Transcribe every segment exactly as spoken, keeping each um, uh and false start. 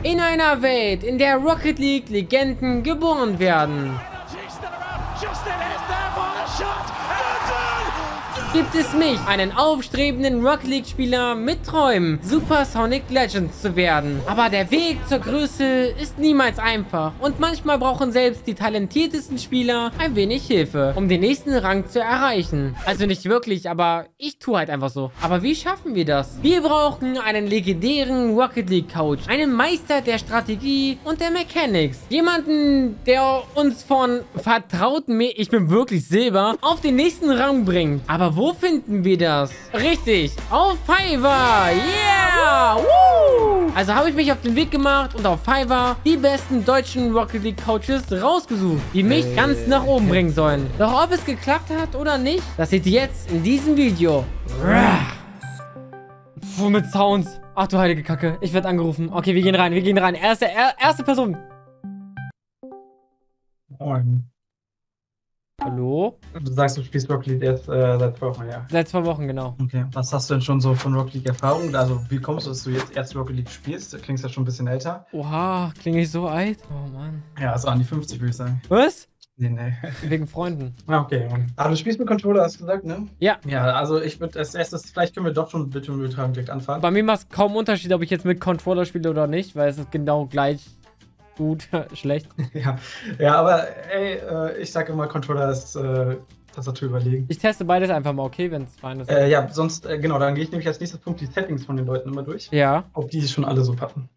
In einer Welt, in der Rocket League Legenden geboren werden, gibt es mich, einen aufstrebenden Rocket League Spieler mit Träumen, Supersonic Legends zu werden. Aber der Weg zur Größe ist niemals einfach und manchmal brauchen selbst die talentiertesten Spieler ein wenig Hilfe, um den nächsten Rang zu erreichen. Also nicht wirklich, aber ich tue halt einfach so. Aber wie schaffen wir das? Wir brauchen einen legendären Rocket League Coach, einen Meister der Strategie und der Mechanics. Jemanden, der uns von vertrauten, ich bin wirklich Silber, auf den nächsten Rang bringt. Aber wo finden wir das? Richtig, auf Fiverr. Yeah! Woo! Also habe ich mich auf den Weg gemacht und auf Fiverr die besten deutschen Rocket League Coaches rausgesucht, die mich hey. ganz nach oben bringen sollen. Doch ob es geklappt hat oder nicht, das seht ihr jetzt in diesem Video. Puh, mit Sounds. Ach du heilige Kacke, ich werde angerufen. Okay, wir gehen rein, wir gehen rein. Erste, er, erste Person. Moin. Hallo? Du sagst, du spielst Rocket League erst äh, seit zwei Wochen, ja? Seit zwei Wochen, genau. Okay, was hast du denn schon so von Rocket League Erfahrung? Also, wie kommst du, dass du jetzt erst Rocket League spielst? Du klingst ja schon ein bisschen älter. Oha, klinge ich so alt? Oh Mann. Ja, also an die fünfzig, würde ich sagen. Was? Nee, nee. Wegen Freunden. Ah, okay. Aber du spielst mit Controller, hast du gesagt, ne? Ja. Ja, also ich würde als erstes, vielleicht können wir doch schon mit dem Übertragung direkt anfangen. Bei mir macht es kaum Unterschied, ob ich jetzt mit Controller spiele oder nicht, weil es ist genau gleich. Gut, schlecht. Ja, ja, aber ey, äh, ich sage immer, Controller ist äh, Tastatur überlegen. Ich teste beides einfach mal, okay, wenn es fein ist. Äh, ja, sonst, äh, genau, dann gehe ich nämlich als nächstes Punkt die Settings von den Leuten immer durch. Ja. Ob die schon alle so passen.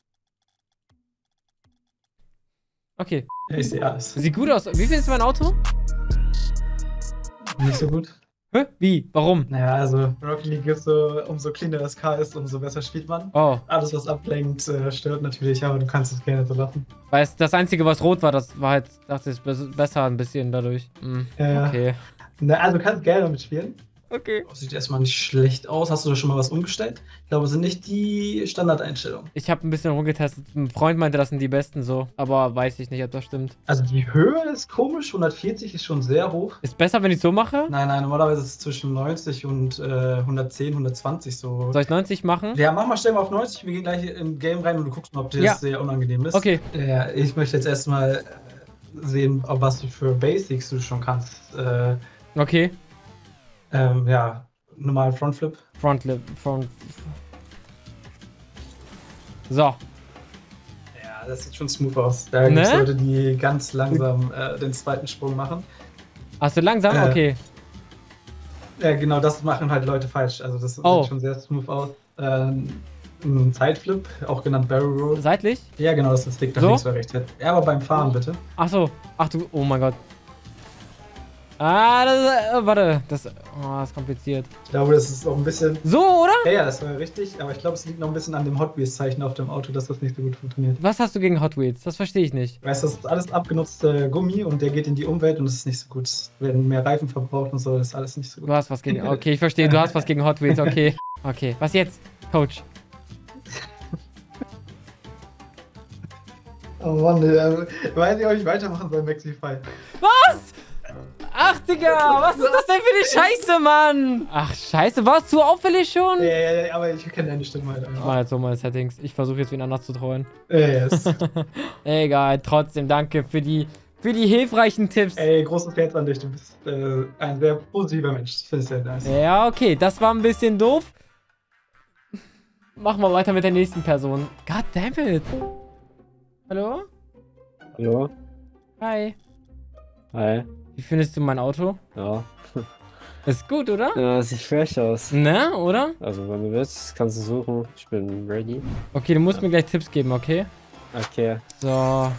Okay. Ja, ich sehe alles. Sieht gut aus. Wie viel ist mein Auto? Nicht so gut. Hä? Wie? Warum? Naja, also Rocket League ist so, umso cleaner das Car ist, umso besser spielt man. Oh. Alles, was ablenkt, äh, stört natürlich, aber du kannst es gerne so lassen. Weil es das Einzige, was rot war, das war halt, dachte ich, besser ein bisschen dadurch. Hm. Ja, okay. Na, also du kannst gerne damit spielen. Okay. Das sieht erstmal nicht schlecht aus. Hast du da schon mal was umgestellt? Ich glaube, es sind nicht die Standardeinstellungen. Ich habe ein bisschen rumgetestet. Ein Freund meinte, das sind die besten so. Aber weiß ich nicht, ob das stimmt. Also die Höhe ist komisch. hundertvierzig ist schon sehr hoch. Ist besser, wenn ich so mache? Nein, nein, normalerweise ist es zwischen neunzig und äh, hundertzehn, hundertzwanzig so. Soll ich neunzig machen? Ja, mach mal, stell mal auf neunzig. Wir gehen gleich in Game rein und du guckst mal, ob dir Ja. das sehr unangenehm ist. Okay. Ja, ich möchte jetzt erstmal sehen, ob was du für Basics du schon kannst. Äh, Okay. ähm, ja, normal Frontflip. Frontlip. Front. So. Ja, das sieht schon smooth aus. Da Ne? gibt's Leute, die ganz langsam äh, den zweiten Sprung machen. Hast du langsam? Äh, Okay. Ja, genau, das machen halt Leute falsch. Also das Oh. sieht schon sehr smooth aus. Ähm, ein Sideflip, auch genannt Barrel Roll. Seitlich? Ja, genau, das ist Stick nach So? links oder rechts. Ja, aber beim Fahren bitte. Ach so. Ach du. Oh mein Gott. Ah, das ist, äh, warte. Das, oh, das ist kompliziert. Ich glaube, das ist auch ein bisschen... So, oder? Ja, ja, das war richtig. Aber ich glaube, es liegt noch ein bisschen an dem Hot Wheels-Zeichen auf dem Auto, dass das nicht so gut funktioniert. Was hast du gegen Hot Wheels? Das verstehe ich nicht. Weißt du, das ist alles abgenutzter Gummi und der geht in die Umwelt und das ist nicht so gut. Es werden mehr Reifen verbraucht und so, das ist alles nicht so gut. Du hast was gegen... Okay, ich verstehe. Du hast was gegen Hot Wheels. Okay. Okay. Was jetzt, Coach? Oh Mann, äh, weiß nicht, ob ich weitermachen soll, Maxify. Was? Ach, Digga, was ist das denn für eine Scheiße, Mann? Ach, Scheiße, war es zu auffällig schon? Ja, ja, ja, aber ich kenne deine Stimme halt Ich einfach. mach jetzt so meine Settings. Ich versuche jetzt wieder anders zu treuen. Ja, yes. Egal, trotzdem danke für die, für die hilfreichen Tipps. Ey, großes Herz an dich, du bist äh, ein sehr positiver Mensch. Das finde ich sehr nice. Ja, okay, das war ein bisschen doof. Machen wir weiter mit der nächsten Person. God damn it. Hallo? Hallo? Hi. Hi. Wie findest du mein Auto? Ja. Ist gut, oder? Ja, sieht fresh aus. Ne, oder? Also, wenn du willst, kannst du suchen. Ich bin ready. Okay, du musst mir gleich Tipps geben, okay? Okay. So.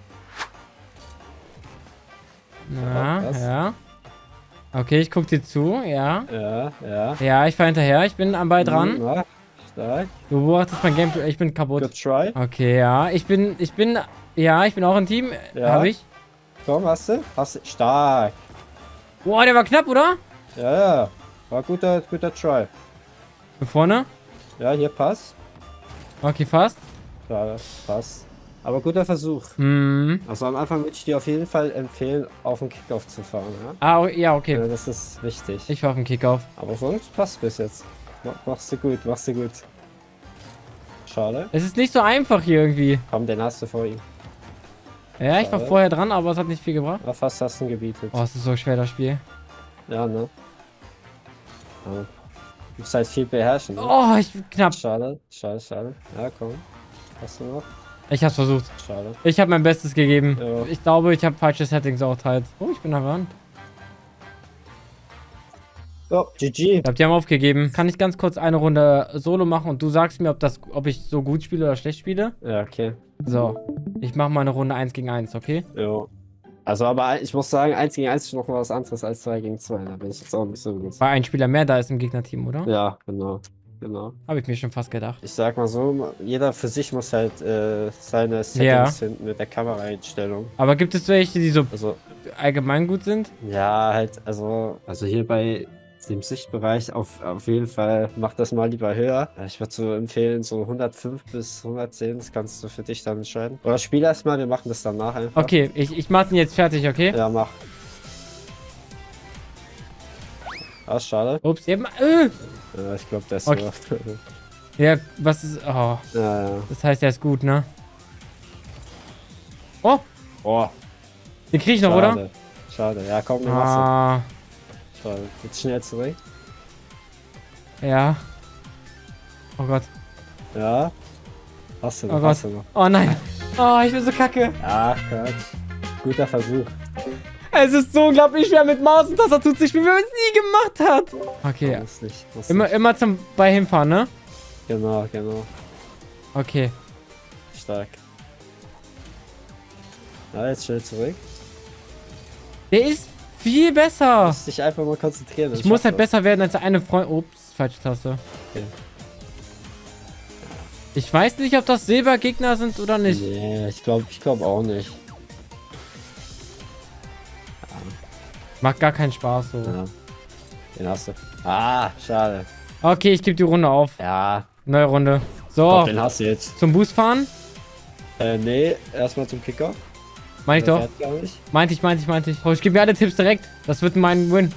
Na, Was? ja. Okay, ich guck dir zu, ja. Ja, ja. Ja, ich fahr hinterher, ich bin am Ball dran. Ja, stark. Du beobachtest mein Gameplay, ich bin kaputt. Good try. Okay, ja, ich bin, ich bin, ja, ich bin auch im Team. Ja. Hab ich. Komm, hast du? Hast du? Stark. Boah, der war knapp, oder? Ja, ja. War guter, guter Try. Hier vorne. Ja, hier passt. Okay, fast. Ja, passt. Aber guter Versuch. Hm. Also am Anfang würde ich dir auf jeden Fall empfehlen, auf den Kickoff zu fahren. Ja? Ah, o- ja, okay. Ja, das ist wichtig. Ich fahr auf den Kickoff. Aber sonst passt bis jetzt. Ma- Machst du gut, machst du gut. schade. Es ist nicht so einfach hier irgendwie. Komm, den hast du vor ihm. Ja, ich war Schade. vorher dran, aber es hat nicht viel gebracht. Ja, fast hast du ihn gebietet. Oh, es ist so schwer, das Spiel. Ja, ne? Ja. Du musst halt viel beherrschen, ne? Oh, ich knapp. Schade, schade, schade. Ja, komm. Hast du noch? Ich hab's versucht. Schade. Ich habe mein Bestes gegeben. Ja. Ich glaube, ich habe falsche Settings auch halt. Oh, ich bin da ran. Oh, G G. Ich glaube, die haben aufgegeben. Kann ich ganz kurz eine Runde Solo machen und du sagst mir, ob, das, ob ich so gut spiele oder schlecht spiele? Ja, okay. So. Ich mache mal eine Runde eins gegen eins, okay? Ja. Also, aber ich muss sagen, eins gegen eins ist noch mal was anderes als zwei gegen zwei. Da bin ich jetzt auch nicht so gut. Weil ein Spieler mehr da ist im Gegnerteam, oder? Ja, genau. Genau. Habe ich mir schon fast gedacht. Ich sag mal so, jeder für sich muss halt äh, seine Settings Ja. finden mit der Kameraeinstellung. Aber gibt es welche, die so Also, allgemein gut sind? ja, halt, also, also hier bei dem Sichtbereich auf, auf jeden Fall mach das mal lieber höher. Ich würde so empfehlen, so hundertfünf bis hundertzehn, das kannst du für dich dann entscheiden. Oder spiel erst mal, wir machen das danach einfach. Okay, ich, ich mach den jetzt fertig, okay? Ja, mach. Ah, schade. Ups, eben. Äh. Ja, ich glaube, das Okay. läuft. Ja, was ist. Oh, Ja, ja. das heißt, er ist gut, ne? Oh, Oh, den krieg ich noch, schade. oder? Schade. Ja, komm, dann machst Ah, du. Schade. Jetzt schnell zurück. ja. Oh Gott. Ja. Hast du noch, Oh hast Gott. du noch. Oh nein. Oh, ich bin so kacke. Ach Gott. Guter Versuch. Es ist so unglaublich schwer mit Maus und Tastatur zu spielen, wie man es nie gemacht hat. Okay. Muss nicht, muss Immer, nicht. immer zum bei hinfahren, ne? Genau, genau. Okay. Stark. Ja, jetzt schnell zurück. Der ist viel besser. Du musst dich einfach mal konzentrieren. dann Ich muss schaffst halt du besser werden als der eine Freund. Ups, falsche Taste. Okay. Ich weiß nicht, ob das Silbergegner sind oder das. nicht. Nee, ich glaube ich glaub auch nicht. Macht gar keinen Spaß so. Ja. Den hast du. Ah, schade. Okay, ich gebe die Runde auf. Ja, Neue Runde. ich So, glaub, den hast du jetzt. zum Boost fahren. Äh, nee, erstmal zum Kicker. Meine ich Der doch. fährt gar nicht. Meinte ich, meinte ich, meinte ich. Oh, ich gebe mir alle Tipps direkt. Das wird mein Win.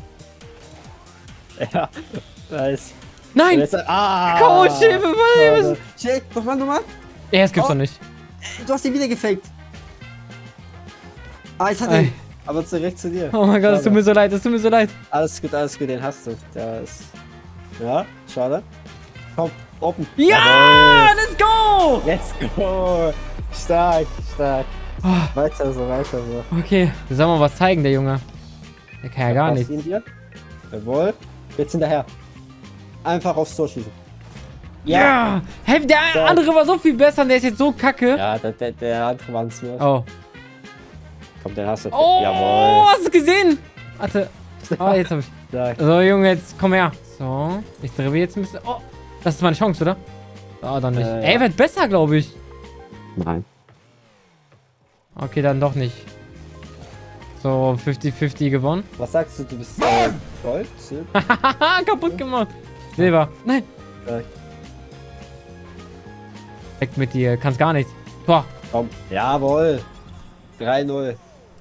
Ja, nice. Nein! Jetzt, ah! Coach, Hilfe, Hilfe! Schnell, nochmal, nochmal. Ja, das gibt's Oh. doch nicht. Du hast ihn wieder gefaked. Ah, jetzt hat er Ey. ihn. Aber direkt zu dir. Oh mein Gott, es Schade. tut mir so leid, es tut mir so leid. Alles gut, alles gut, den hast du. Der ist. Ja, schade. Komm, open. Ja, let's go! Jawohl. Let's go! Stark, stark. Oh, Weiter so, weiter so. okay, soll mal was zeigen, der Junge. Der kann ja gar Passt nichts. ihn dir? Jawohl. Jetzt hinterher. Einfach aufs Tor schießen. Ja! Hey, der Ja. andere war so viel besser und der ist jetzt so kacke. Ja, der, der, der andere war ein Smurf. Oh. Komm, den hast du. Oh, Jawohl. hast du gesehen? Warte. Oh, jetzt hab ich. Stark. So, Junge, jetzt komm her. So, ich drehe jetzt ein bisschen. Oh, das ist meine Chance, oder? Oh, dann nicht. Äh, Ey, ja. wird besser, glaube ich. Nein. Okay, dann doch nicht. So, fünfzig fünfzig gewonnen. Was sagst du, du bist äh, Gold? Silber? Haha, kaputt gemacht. Silber. Nein. Stark. Weg mit dir. Kannst gar nichts. Tor. Komm. Jawohl. drei null.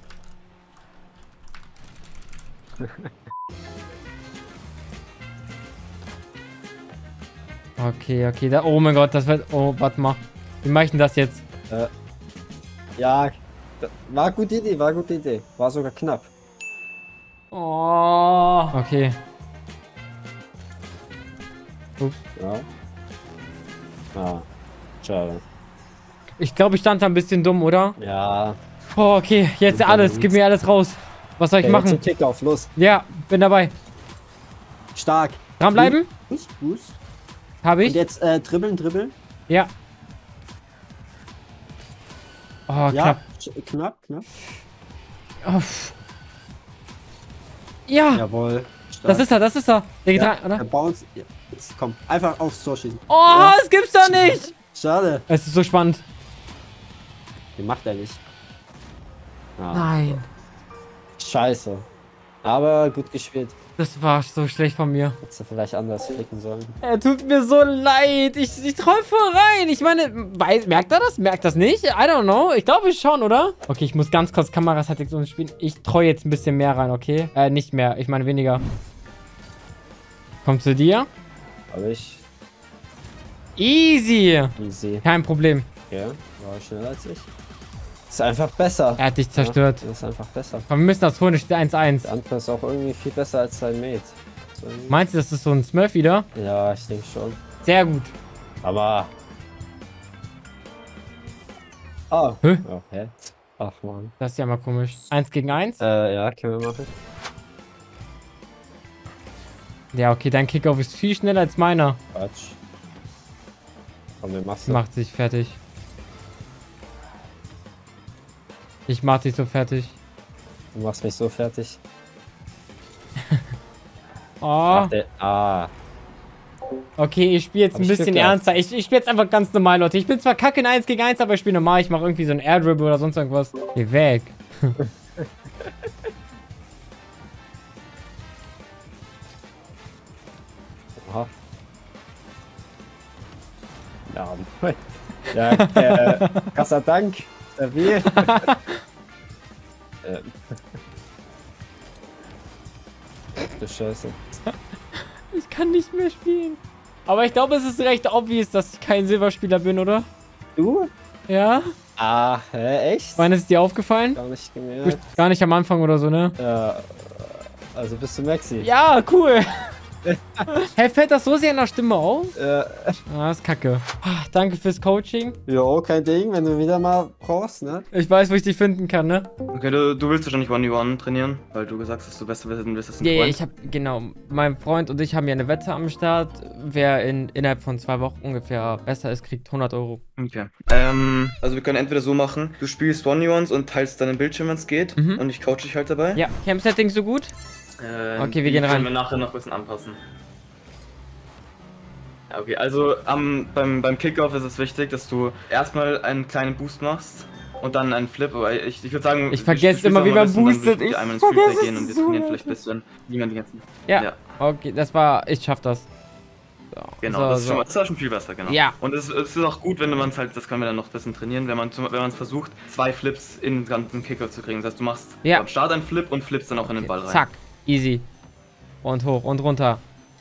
Okay, okay. Da, oh mein Gott, das wird. Oh, warte mal. Wie mach ich denn das jetzt? Äh, ja, da- war eine gute Idee, war eine gute Idee. War sogar knapp. Oh. Okay. Ups. Ja. Ah, schade. Ich glaube, ich stand da ein bisschen dumm, oder? Ja. Oh, okay. Jetzt Super, alles. Jungs. Gib mir alles raus. Was soll ich Okay, jetzt machen? zum Kickoff, los. Ja, bin dabei. Stark. Dranbleiben? Boost, boost. Habe Und ich? jetzt äh, dribbeln, dribbeln. Ja. Oh, Ja, knapp. sch- knapp, knapp. Oh, pff. Ja, Jawohl. Stark. das ist er, das ist er. Der geht ja, rein, oder? Der Bounce. Ja, jetzt komm, einfach aufs Tor schießen. Oh, Ja. das gibt's doch nicht. Schade. Es ist so spannend. Den macht er nicht. Ja. Nein, Scheiße. Aber gut gespielt. das war so schlecht von mir. Hättest du vielleicht anders flicken sollen. Er tut mir so leid. Ich, ich träume voll rein. Ich meine, weiß, merkt er das? Merkt das nicht? I don't know. Ich glaube schon, oder? Okay, ich muss ganz kurz Kamerasettings umspielen. Ich treue jetzt ein bisschen mehr rein, okay? Äh, nicht mehr. Ich meine weniger. Kommt zu dir. Aber ich. Easy. Easy. Kein Problem. Ja, war schneller als ich. Ist einfach besser. Er hat dich zerstört. Ja, ist einfach besser. Aber wir müssen das holen, es steht eins eins. Der andere ist auch irgendwie viel besser als sein Mate. So, Meinst du, das ist so ein Smurf wieder? ja, ich denke schon. Sehr gut. Aber. Ah. Hä? Oh, hä? Ach man. Das ist ja mal komisch. Eins gegen eins? Äh, ja, können wir machen. Ja, okay, dein Kickoff ist viel schneller als meiner. Quatsch. Komm, wir machen Macht sich fertig. Ich mach dich so fertig. Du machst mich so fertig. Oh. Ach, der, ah. Okay, ich spiele jetzt Hab ein ich bisschen Glück gehabt. ernster. Ich, ich spiele jetzt einfach ganz normal, Leute. Ich bin zwar kacke in eins gegen eins, aber ich spiele normal. Ich mache irgendwie so ein Airdribble oder sonst irgendwas. Geh weg. Aha. Ja, ja äh, krasser Dank. Stabil. ähm. Du Scheiße. Ich kann nicht mehr spielen. Aber ich glaube, es ist recht obvious, dass ich kein Silberspieler bin, oder? Du? Ja? Ah, hä, echt? Wann ist es dir aufgefallen? Gar nicht gemerkt. Gar nicht am Anfang oder so, ne? Ja, also bist du Maxi? Ja, cool. Hä, fällt das so sehr in der Stimme auf? Äh, Ah, ist kacke. Ah, danke fürs Coaching. jo, kein Ding, wenn du wieder mal brauchst, ne? Ich weiß, wo ich dich finden kann, ne? Okay, du, du willst wahrscheinlich one v one trainieren, weil du gesagt hast, dass du besser wissen willst als ein Ja, ja, Freund. ich hab, genau, mein Freund und ich haben ja eine Wette am Start. Wer in, innerhalb von zwei Wochen ungefähr besser ist, kriegt hundert Euro. Okay. Ähm, also wir können entweder so machen, du spielst one v ones und teilst deinen Bildschirm, wenn es geht. Mhm. Und ich coach dich halt dabei. Ja, Camp-Setting so gut? Äh, Okay, wir die gehen rein. können wir nachher noch ein bisschen anpassen. Ja, okay, also am, beim, beim Kickoff ist es wichtig, dass du erstmal einen kleinen Boost machst und dann einen Flip. Aber ich, ich würde sagen, Ich wir vergesse spielen immer, noch wie mal man ein bisschen, dann boostet. würde Ich einmal ins vergesse Freeplay gehen es und wir so trainieren oft. vielleicht ein bisschen, wie man die ganzen... Ja. Ja. Okay, das war, ich schaff das. So, Genau, so, das, ist so. schon, mal- das ist schon viel besser, genau. Ja. Und es, es ist auch gut, wenn man es halt, das können wir dann noch ein bisschen trainieren, wenn man zum- wenn man es versucht, zwei Flips in den ganzen Kickoff zu kriegen. Das heißt, du machst Ja. am Start einen Flip und flippst dann auch in den Ball rein. Zack, easy. Und hoch und runter.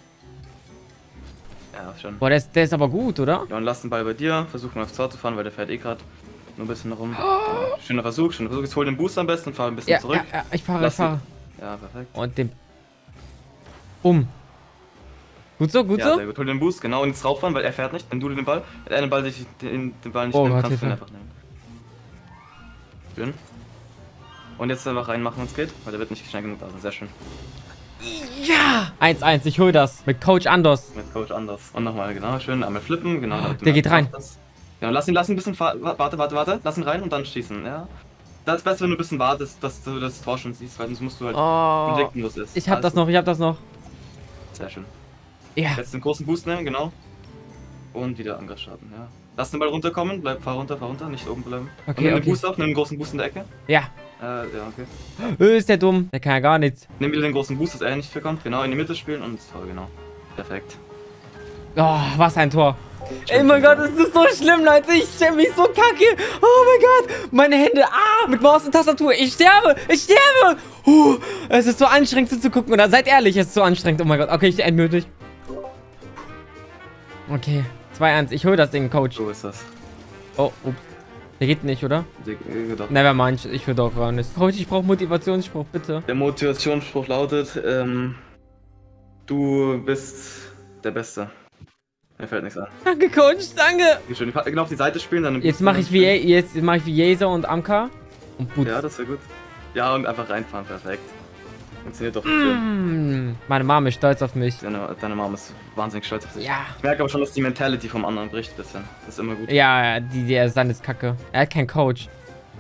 Ja, schon. Boah, der ist, der ist aber gut, oder? Ja, und lass den Ball bei dir, versuch mal aufs Tor zu fahren, weil der fährt eh gerade nur ein bisschen rum. Ja, schöner Versuch, schöner Versuch. Jetzt hol den Boost am besten und fahr ein bisschen Ja, zurück. ja, ja, ich fahre, ich Lass ihn- fahre. Ja, perfekt. Und den... Um. Gut so, gut Ja, so? sehr gut. Hol den Boost, genau, und jetzt rauffahren, weil er fährt nicht. Wenn du den Ball, wenn er den Ball, sich, den, den Ball nicht Oh nimmt, Gott, kannst du ihn Hilfe. einfach nehmen. Schön. Und jetzt einfach reinmachen, wenn es geht, weil der wird nicht schnell genug da sein. Sehr schön. Ja! eins eins, ich hol das. Mit Coach Anders. Mit Coach anders. Und nochmal, genau, schön. Einmal flippen, genau. damit du Der geht merkst, rein. das- Genau, lass ihn, lass ihn ein bisschen, fa- warte, warte, warte. Lass ihn rein und dann schießen, ja. Das ist besser, wenn du ein bisschen wartest, dass du das Tor schon siehst, weil sonst musst du halt Oh. entdecken, wo es ist. Ich hab Alles das noch, ich hab das noch. gut. Sehr schön. Ja. Jetzt den großen Boost nehmen, genau. Und wieder Angriff starten, ja. Lass den Ball runterkommen, bleib, fahr runter, fahr runter, nicht oben bleiben. Okay, und nimm okay. den Boost auf, nimm den großen Boost in der Ecke. Ja. Äh, ja, okay. Ö, ist der dumm. Der kann ja gar nichts. Nimm wieder den großen Boost, dass er nicht bekommt, genau, in die Mitte spielen und Tor, genau. Perfekt. Oh, was ein Tor. Ey, mein Gott, es ist so schlimm, Leute. Ich stelle mich so kacke. Oh mein Gott. Meine Hände. Ah, mit Maus und Tastatur. Ich sterbe. Ich sterbe. Huh, es ist so anstrengend zuzugucken. Oder seid ehrlich, es ist so anstrengend. Oh mein Gott. Okay, ich endmütig. Okay. zwei eins. Ich hol das Ding, Coach. So ist das. Oh, ups. Der geht nicht, oder? Der, äh, doch. Nevermind. Ich will doch gar nicht. Coach, ich brauche Motivationsspruch, bitte. Der Motivationsspruch lautet, ähm, du bist der Beste. Mir fällt nichts an. Danke, Coach. Danke. Wie schön. Genau auf die Seite spielen, dann... Jetzt mache ich wie jetzt mache ich wie Jaser und Amka. Und Boots. Ja, das wäre gut. Ja, und einfach reinfahren, perfekt. Funktioniert doch schön. Mm, meine Mama ist stolz auf mich. Deine, deine Mom ist wahnsinnig stolz auf dich. Ja. Ich merke aber schon, dass die Mentality vom anderen bricht ein bisschen. Das ist immer gut. Ja, ja, die, der Sand ist kacke. Er hat keinen Coach.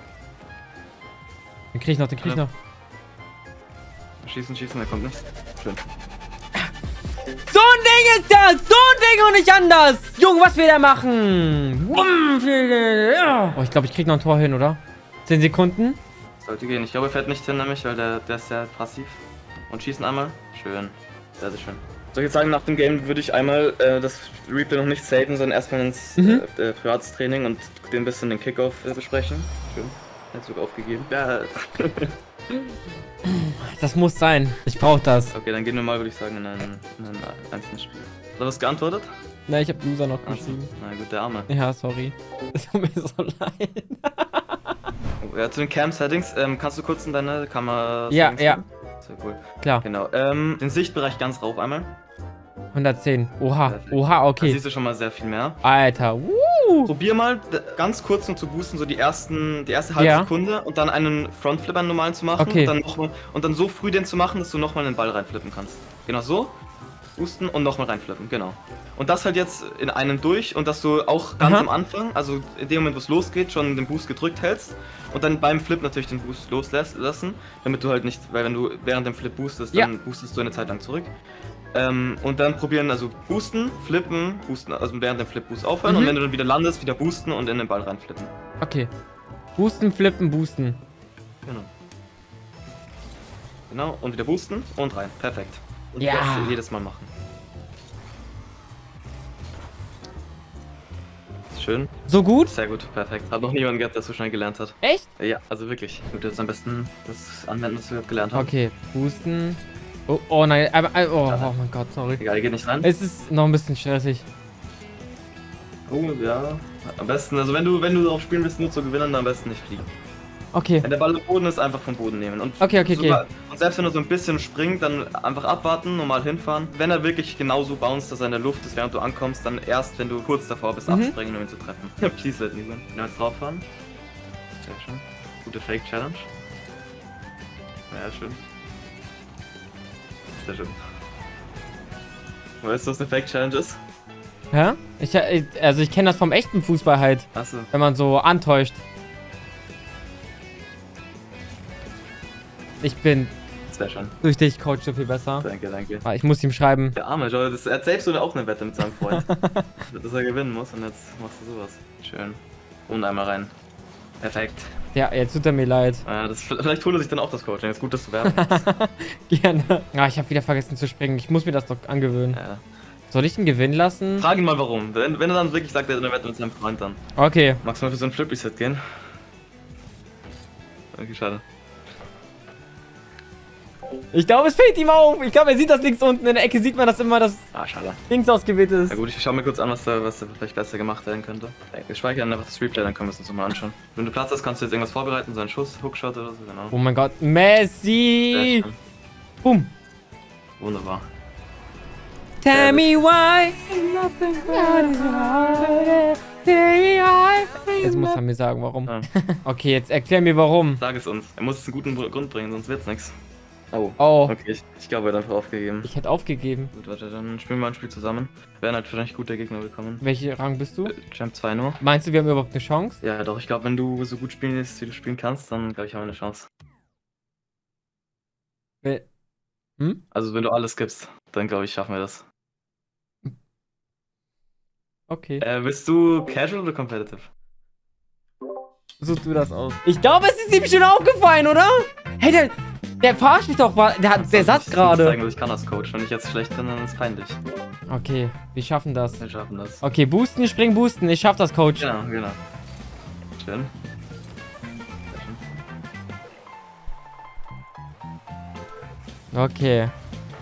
Den krieg ich noch, den krieg ich Ja. noch. Schießen, schießen, der kommt nicht. Schön. So ein Ding ist das! So ein Ding und nicht anders! Junge, was will der machen? Wumm, ja. Oh, ich glaube, ich krieg noch ein Tor hin, oder? zehn Sekunden. Sollte gehen. Ich glaube, er fährt nicht hin, nämlich, weil der, der ist sehr passiv. Und schießen einmal. Schön. Sehr, sehr schön. Soll ich jetzt sagen, nach dem Game würde ich einmal äh, das Replay noch nicht saven, sondern erstmal ins Mhm. äh, äh, Privatstraining und den ein bisschen den Kickoff äh, besprechen. Schön. Hat sogar aufgegeben. Ja. Das muss sein. Ich brauch das. Okay, dann gehen wir mal, würde ich sagen, in ein, in ein einzelnes Spiel. Hat er was geantwortet? Na, ich habe Loser noch Also, geschrieben. na gut, der Arme. Ja, sorry. Es tut mir so leid. Ja, zu den Cam-Settings, ähm, kannst du kurz in deine Kamera... Ja, Settings ja. gehen? Sehr cool. Klar. Genau, ähm, den Sichtbereich ganz rauf einmal. hundertzehn. Oha. Perfekt. Oha, Da okay. siehst du schon mal sehr viel mehr. Alter. Woo. Probier mal d- ganz kurz nur zu boosten, so die ersten, die erste halbe Ja. Sekunde und dann einen Frontflip einen normalen zu machen Okay. und dann noch mal, und dann so früh den zu machen, dass du nochmal den Ball reinflippen kannst. Genau so. Boosten und nochmal reinflippen, genau. Und das halt jetzt in einem durch und dass du auch ganz Aha. am Anfang, also in dem Moment, wo es losgeht, schon den Boost gedrückt hältst und dann beim Flip natürlich den Boost loslassen, damit du halt nicht, weil wenn du während dem Flip boostest, dann Ja. boostest du eine Zeit lang zurück. Ähm, und dann probieren, also boosten, flippen, boosten, also während dem Flip Boost aufhören Mhm. und wenn du dann wieder landest, wieder boosten und in den Ball reinflippen. Okay. Boosten, flippen, boosten. Genau. Genau, und wieder boosten und rein. Perfekt. Und Ja. das jedes Mal machen. Schön. So gut? Sehr gut, perfekt. Hat noch niemand gehabt, der so schnell gelernt hat. Echt? Ja, also wirklich. Du jetzt am besten das anwenden, was wir gelernt haben. Okay. Boosten. Oh, oh nein. Aber, oh, oh mein Gott, sorry. Egal, geht nicht rein. Es ist noch ein bisschen stressig. Oh, ja. Am besten, also wenn du, wenn du darauf spielen willst, nur zu gewinnen, dann am besten nicht fliegen. Okay. Wenn der Ball am Boden ist, einfach vom Boden nehmen. Und Okay, okay, sogar, okay. Und selbst wenn er so ein bisschen springt, dann einfach abwarten, normal hinfahren. Wenn er wirklich genauso bounced, dass er in der Luft ist, während du ankommst, dann erst, wenn du kurz davor bist, Mhm. abspringen, um ihn zu treffen. Please let me win. Genau, jetzt drauf fahren. Sehr schön. Gute Fake-Challenge. Ja, schön. Sehr schön. Weißt du, was eine Fake-Challenge ist? Hä? Ich, äh, also ich kenne das vom echten Fußball halt. Achso. Wenn man so antäuscht. Ich bin Sehr schön. durch dich, Coach, so viel besser. Danke, danke. Ah, ich muss ihm schreiben. Der Arme, schau, das, er hat selbst so auch eine Wette mit seinem Freund. Dass er gewinnen muss und jetzt machst du sowas. Schön. Und einmal rein. Perfekt. Ja, jetzt tut er mir leid. Ja, das, vielleicht holt er sich dann auch das Coaching. Ist gut, dass du werben musst. Gerne. Ah, ich habe wieder vergessen zu springen. Ich muss mir das doch angewöhnen. Ja. Soll ich ihn gewinnen lassen? Frag ihn mal warum. Wenn, wenn er dann wirklich sagt, er hat eine Wette mit seinem Freund, dann. Okay. Magst du mal für so ein Flip-Reset gehen? Okay, schade. Ich glaube, es fällt ihm auf. Ich glaube, er sieht das links unten. In der Ecke sieht man, dass immer das Ah, schade. links ausgewählt ist. Na gut, ich schau mir kurz an, was da, was da vielleicht besser gemacht werden könnte. Wir speichern einfach das Replay, dann können wir es uns nochmal anschauen. Wenn du Platz hast, kannst du jetzt irgendwas vorbereiten, so einen Schuss, Hookshot oder so, genau. Oh mein Gott. Sehr Messi. schön. Boom. Wunderbar. Tell me why. Jetzt muss er mir sagen, warum. Ja. Okay, jetzt erklär mir, warum. Sag es uns. Er muss es einen guten Grund bringen, sonst wird's nichts. Oh. Oh, Okay, ich, ich glaube, er hat einfach aufgegeben. ich hätte aufgegeben. Gut, warte, dann spielen wir ein Spiel zusammen. Werden halt wahrscheinlich gute Gegner bekommen. Welche Rang bist du? Äh, Champ zwei nur. Meinst du, wir haben überhaupt eine Chance? Ja, doch, ich glaube, wenn du so gut spielen willst, wie du spielen kannst, dann glaube ich, haben wir eine Chance. Wel- Hm? Also, wenn du alles gibst, dann glaube ich, schaffen wir das. Okay. Äh, bist du casual oder competitive? Such du das aus. Ich glaube, es ist ihm schon aufgefallen, oder? Hey, der, der verarscht mich doch. Der, hat, der satt Ich gerade. zeigen, was ich kann als Coach. Wenn ich jetzt schlecht bin, dann ist es peinlich. Okay, wir schaffen das. Wir schaffen das. Okay, boosten, spring, boosten. Ich schaff das, Coach. Genau, genau. Schön. Sehr schön. Okay,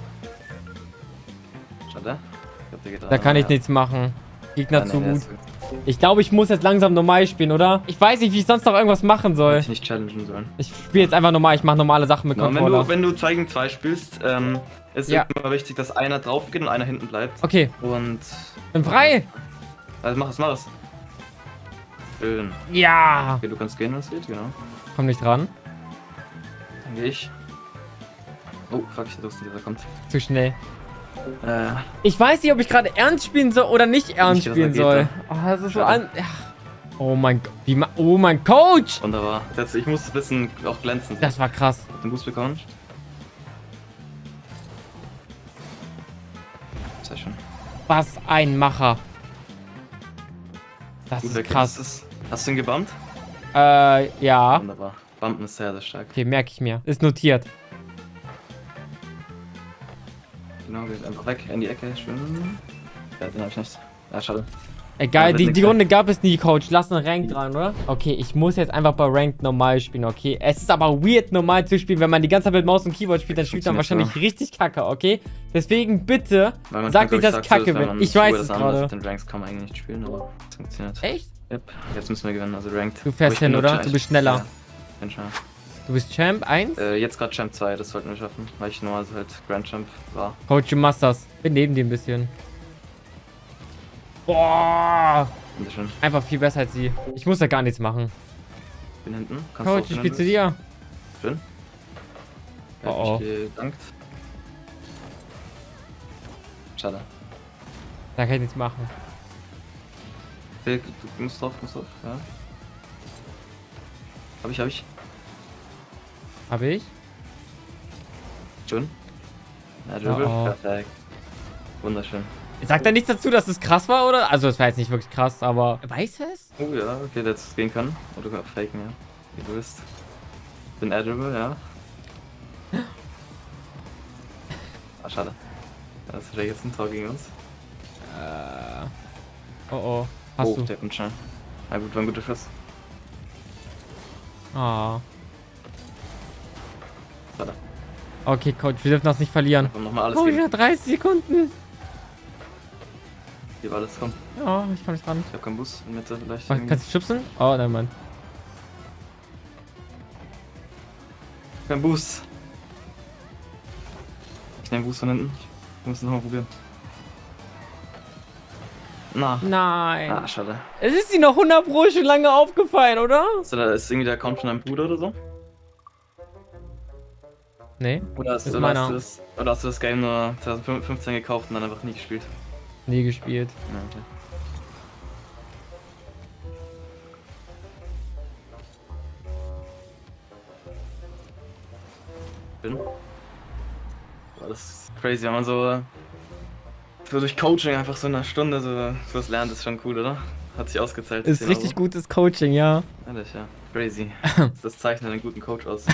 Schade. Ich glaub, der geht da ran. kann ich Ja. nichts machen. Gegner Ja, nee, zu der gut. ist gut. Ich glaube, ich muss jetzt langsam normal spielen, oder? Ich weiß nicht, wie ich sonst noch irgendwas machen Hätte soll. ich nicht challengen sollen. Ich spiele jetzt einfach normal. Ich mache normale Sachen mit Genau, wenn Controller. du, wenn du zwei gegen zwei spielst, ähm, ist Ja. immer wichtig, dass einer drauf geht und einer hinten bleibt. Okay, Und. bin frei. Also mach es, mach es. Schön. Ja. Okay, du kannst gehen, wenn es geht, genau. Komm nicht dran. Dann gehe ich. Oh, fuck, ich wusste, dieser kommt. Zu schnell. Äh, Ich weiß nicht, ob ich gerade ernst spielen soll oder nicht ernst Nicht, dass spielen er geht, soll. ja. Oh, das ist so Schade. an. Ja. Oh mein Gott. Wie ma oh mein Coach! wunderbar. Jetzt, ich muss ein bisschen auch glänzen. Das war krass. Hab den Boost bekommen. Sehr schön. Was ein Macher. Das Gut ist weg. krass. Das ist, hast du ihn gebumpt? Äh, ja. Wunderbar. Bumpen ist sehr, sehr stark. Okay, merke ich mir. Ist notiert. Genau, geht einfach weg in die Ecke. Schön. Ja, den hab ich nicht. Ja, schade. Egal, Ja, die, wird die nix Runde gab es nie, Coach. Lass einen Rank dran, oder? Okay, ich muss jetzt einfach bei Rank normal spielen, okay? Es ist aber weird, normal zu spielen. Wenn man die ganze Zeit mit Maus und Keyboard spielt, dann spielt man wahrscheinlich richtig kacke, okay? Deswegen bitte, Weil man sag kann, nicht, dass glaub ich sagst du kacke es, wenn bin. man Ich früher weiß das es andere gerade. Mit den Ranks kann man eigentlich nicht spielen, aber es funktioniert. Echt? Yep. Jetzt müssen wir gewinnen, also Ranked. Du fährst Ich hin, bin oder? nur- Du bist schneller. Ja, bin schneller. Du bist Champ eins? Äh, jetzt gerade Champ zwei, das sollten wir schaffen, weil ich normalerweise halt Grand Champ war. Coach, du machst das. Bin neben dir ein bisschen. Boah! Bitteschön. Einfach viel besser als sie. Ich muss da gar nichts machen. Bin hinten. Kannst du Coach, auch, ich wenn spiel du zu willst. dir. Schön. Er Oh, oh. hat mich gedankt. Schade. Da kann ich nichts machen. Okay, du musst drauf, musst drauf, ja. Hab ich, hab ich. Hab ich? Schön. Ja, Dribble. Oh, oh. Perfekt. Wunderschön. Sagt er nichts dazu, dass es krass war, oder? Also, es war jetzt nicht wirklich krass, aber... Weiß es? Oh ja, okay, der hätte es gehen können. Oder du kannst faken, ja. Wie du willst. Bin Air Dribble, ja. Ah, schade. Das ist vielleicht jetzt ein Tor gegen uns. Äh... Oh, oh. Hast oh, du? der kommt schnell. Ja, gut, war ein guter Schuss. Ah. Schade. Okay, Coach, wir dürfen das nicht verlieren. Komm, nochmal alles Oh, ich geben. hab dreißig Sekunden. Hier war alles, komm. Ja, ich komm nicht ran. Ich hab keinen Bus in Mitte vielleicht. Mach, irgendwie. kannst du schubsen? Oh, nein, Mann. Kein Boost. Ich nehme Boost von hinten. Ich muss es nochmal probieren. Na. Nein. Ah, schade. Es ist dir noch hundert Pro schon lange aufgefallen, oder? Ist, da, ist irgendwie der Account von deinem Bruder oder so? Nee, Oder hast, Ist oder, meiner. hast du das, oder hast du das Game nur zwanzig fünfzehn gekauft und dann einfach nie gespielt? nie gespielt. Ja, okay. Bin. Boah, das ist crazy, wenn man so, so durch Coaching einfach so in einer Stunde so was lernt, ist schon cool, oder? Hat sich ausgezahlt. Ist zehn richtig Euro. gutes Coaching, ja. Ehrlich, ja. Crazy. Das zeichnet einen guten Coach aus.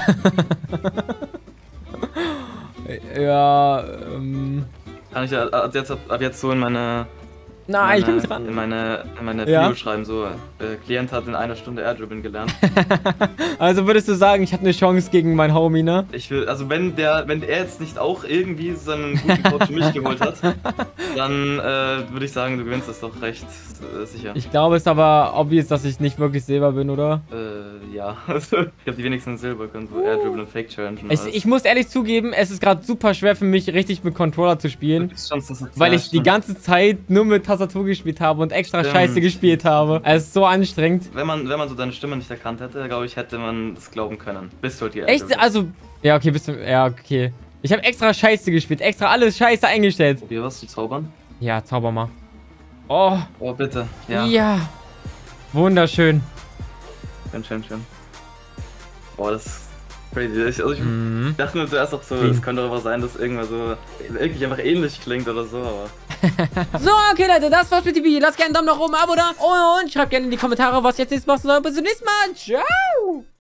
Ja, ähm... Kann ich ab jetzt, ab jetzt so in meine, Nein, ich bin meine, nicht dran. in meine, in meine Ja? Bio schreiben, so, äh, Klient hat in einer Stunde Airdribbling gelernt. Also würdest du sagen, ich habe eine Chance gegen meinen Homie, ne? Ich will, also wenn der, wenn er jetzt nicht auch irgendwie seinen guten Coach für mich geholt hat, dann äh, würde ich sagen, du gewinnst das doch recht äh, sicher. Ich glaube, es ist aber obvious, dass ich nicht wirklich Silber bin, oder? Äh, ja. Also, ich habe die wenigsten Silber können, so Airdribble und Fake Challenge und Ich, alles. ich muss ehrlich zugeben, es ist gerade super schwer für mich, richtig mit Controller zu spielen. Ist schon so- Weil ja, ich die stimmt. ganze Zeit nur mit Tastatur gespielt habe und extra Stimmt. Scheiße gespielt habe. Es ist so anstrengend. Wenn man, wenn man so deine Stimme nicht erkannt hätte, glaube ich, hätte man es glauben können. Bis du halt die Echt? Airdribble- Also. Ja, okay, bist du. Ja, okay. Ich habe extra Scheiße gespielt, extra alles Scheiße eingestellt. Probier was zu zaubern. Ja, zauber mal. Oh, Oh, bitte. Ja. ja. Wunderschön. Schön, schön, schön. Boah, das ist crazy. Ich, also ich Mhm. dachte mir zuerst auch so, Clean. es könnte aber sein, dass irgendwas so wirklich einfach ähnlich klingt oder so, aber. So, okay, Leute, das war's mit dem Video. Lasst gerne einen Daumen nach oben, Abo da und schreibt gerne in die Kommentare, was jetzt nächstes Mal soll. Bis zum nächsten Mal. Ciao.